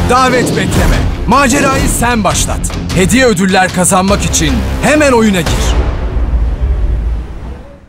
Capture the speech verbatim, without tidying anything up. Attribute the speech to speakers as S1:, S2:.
S1: Davet bekleme. Macerayı sen başlat. Hediye ödüller kazanmak için hemen oyuna gir.